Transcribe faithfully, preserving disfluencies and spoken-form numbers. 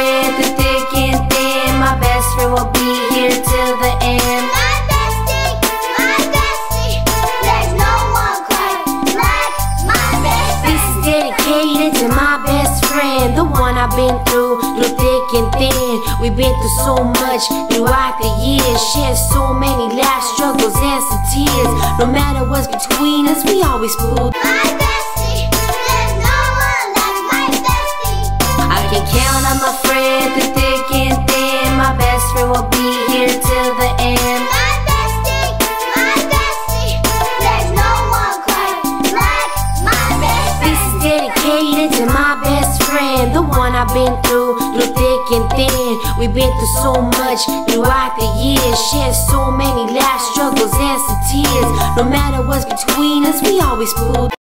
friend through thick and thin. My best friend will be here till the end. My bestie, my bestie, there's no one quite like my bestie. This is dedicated to my best friend, the one I've been through, through thick and thin. We've been through so much throughout the years, shared so many life struggles and some tears. No matter what's between us, we always pulled. My bestie, there's no one like my bestie. I can count on my friend through thick and thin. My best friend will be here till the end. My bestie, my bestie, there's no one quite like my bestie. This is dedicated to my best friend, the one I've been through, through thick and thin. We've been through so much throughout the years, shared so many life struggles and some tears. No matter what's between us, we always pulled.